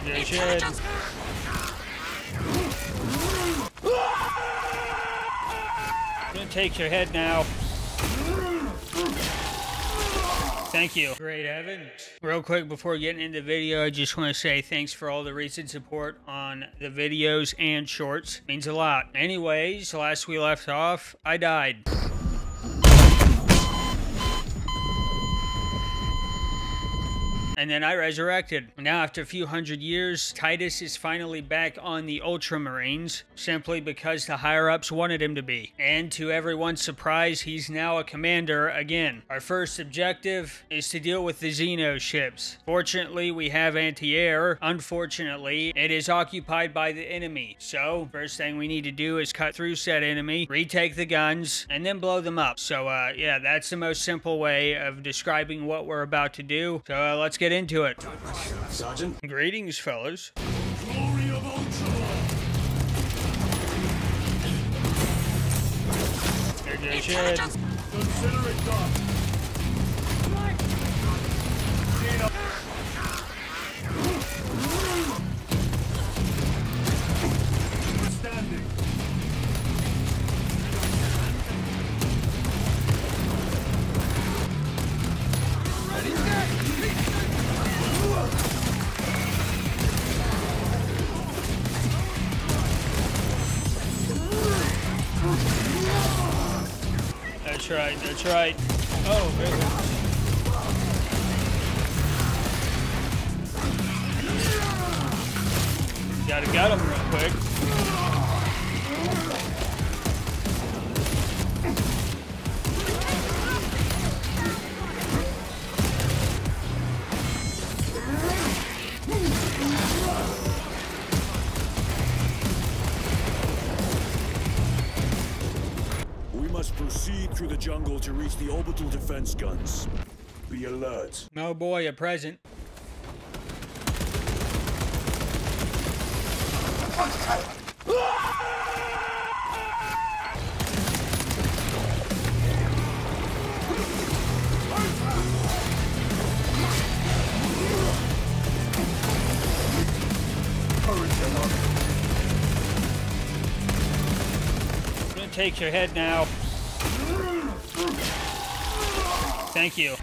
There goes Shed. I'm gonna take your head now. Thank you. Great heavens. Real quick before getting into the video, I just want to say thanks for all the recent support on the videos and shorts. It means a lot. Anyways, last we left off, I died. And then I resurrected. Now, after a few hundred years, Titus is finally back on the Ultramarines, simply because the higher-ups wanted him to be. And to everyone's surprise, he's now a commander again. Our first objective is to deal with the Xeno ships. Fortunately, we have anti-air. Unfortunately, it is occupied by the enemy. So, first thing we need to do is cut through said enemy, retake the guns, and then blow them up. So, yeah, that's the most simple way of describing what we're about to do. So, let's get into it. Sergeant. Greetings, fellas. Glory of Ultramar. There goes Shed. Consider it done. We're standing. That's right, that's right. Oh, there it is. Gotta get him real quick. Proceed through the jungle to reach the orbital defense guns. Be alert. Oh boy, a present. I'm gonna take your head now. Thank you.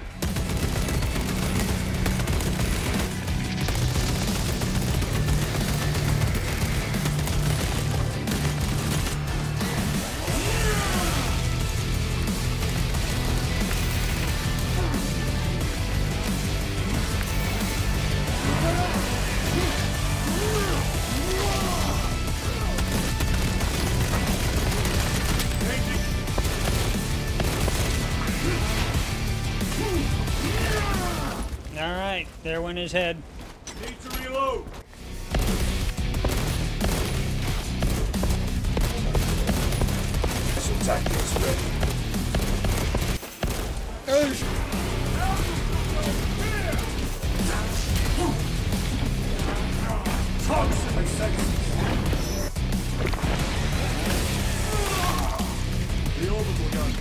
Alright, there went his head. Need to reload. Some tactics ready. Toxic senses. The orbital gun.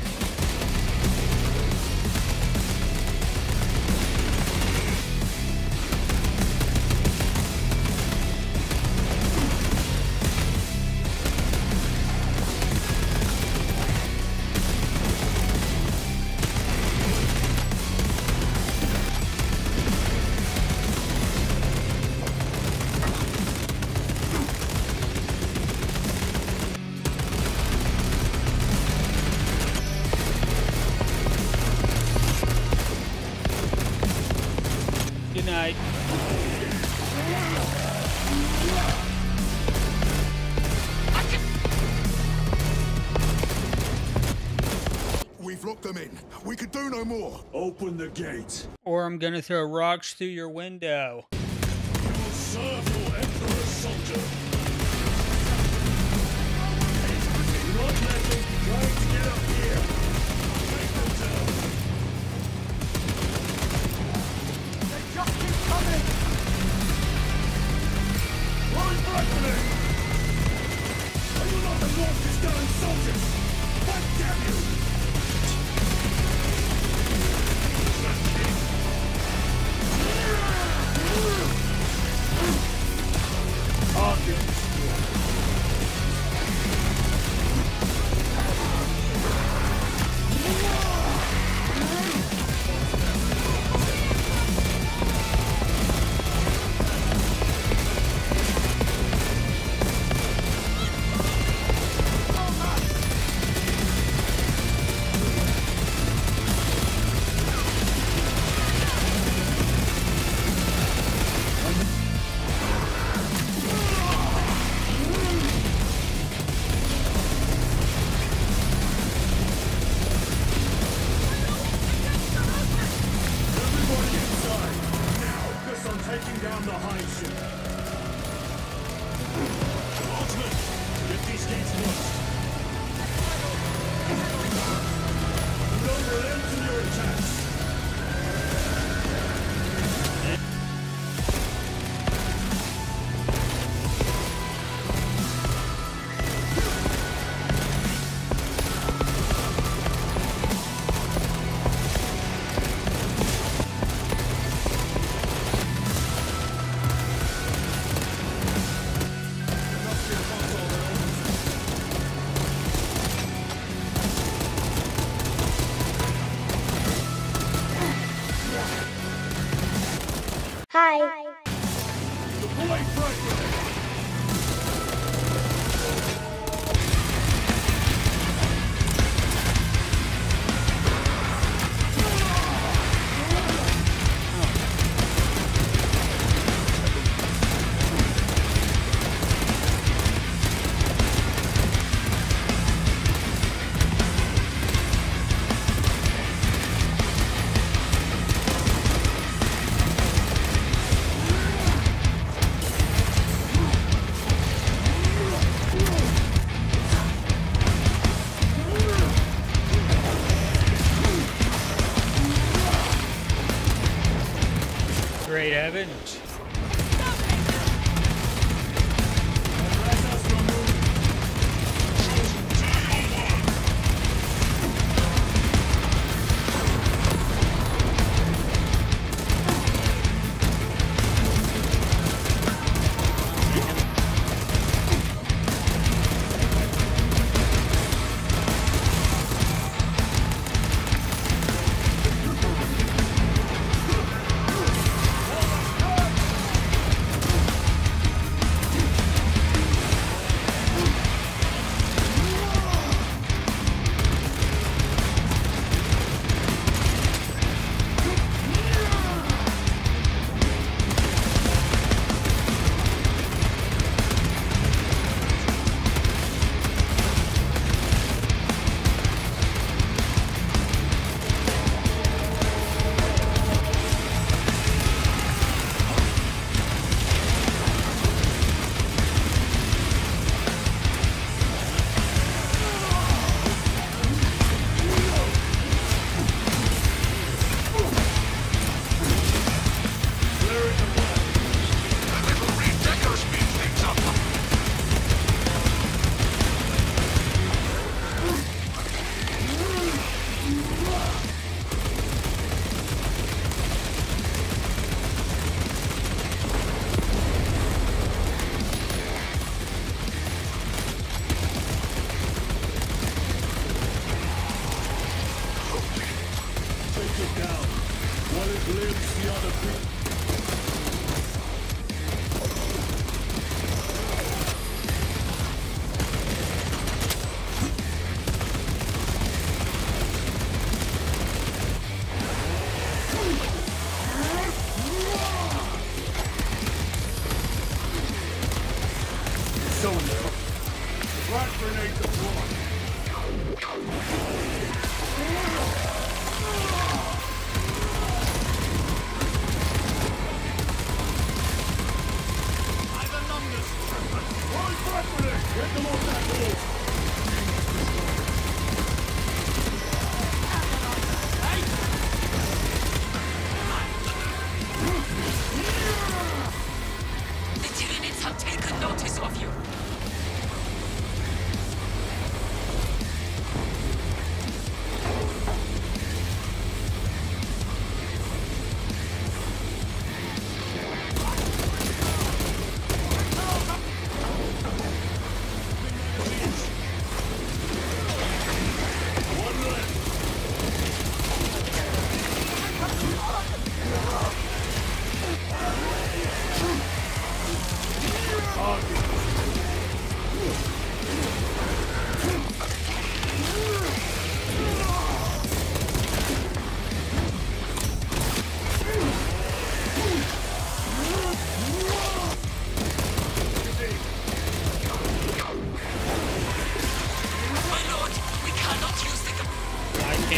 Good night. We've locked them in. We could do no more. Open the gate. Or I'm gonna throw rocks through your window. You will serve your Emperor, soldier. Do not let them try to get up here. Take them down. They just keep coming. Rise back to me. Are you not the North-Eastern soldiers? What damn you? taking down the high ship. Ultimate, get these gates closed. Don't relent in your attacks. Hi. Deploy fragment. Great heavens.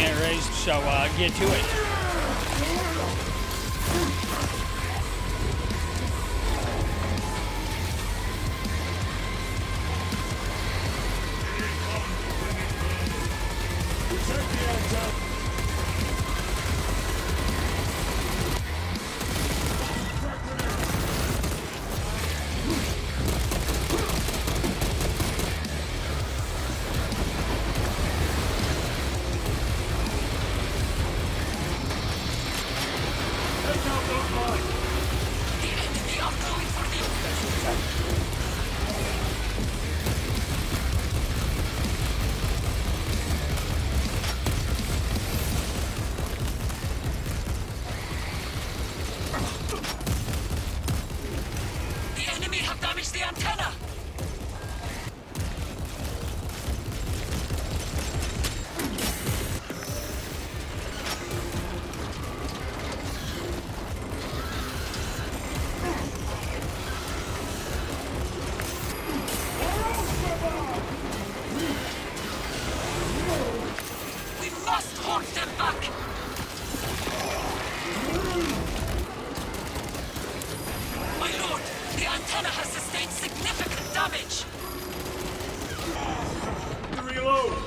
So get to it. damage the antenna! We must hold them back! My lord, the antenna has sustained significant damage! Reload!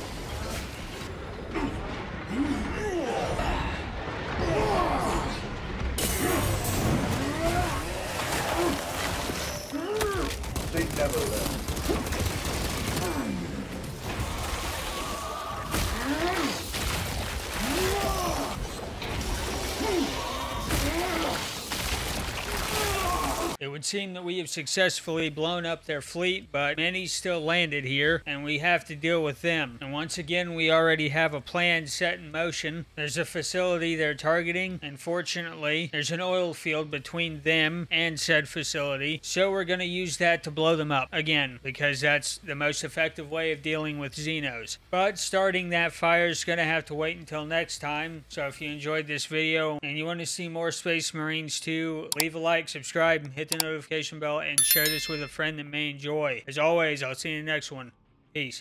They never left. It would seem that we have successfully blown up their fleet, but many still landed here, and we have to deal with them. And once again, we already have a plan set in motion. There's a facility they're targeting, and fortunately, there's an oil field between them and said facility, so we're going to use that to blow them up again, because that's the most effective way of dealing with Xenos. But starting that fire is going to have to wait until next time, so if you enjoyed this video and you want to see more Space Marines too, leave a like, subscribe, and hit the notification bell, and share this with a friend that may enjoy. As always, I'll see you in the next one. Peace.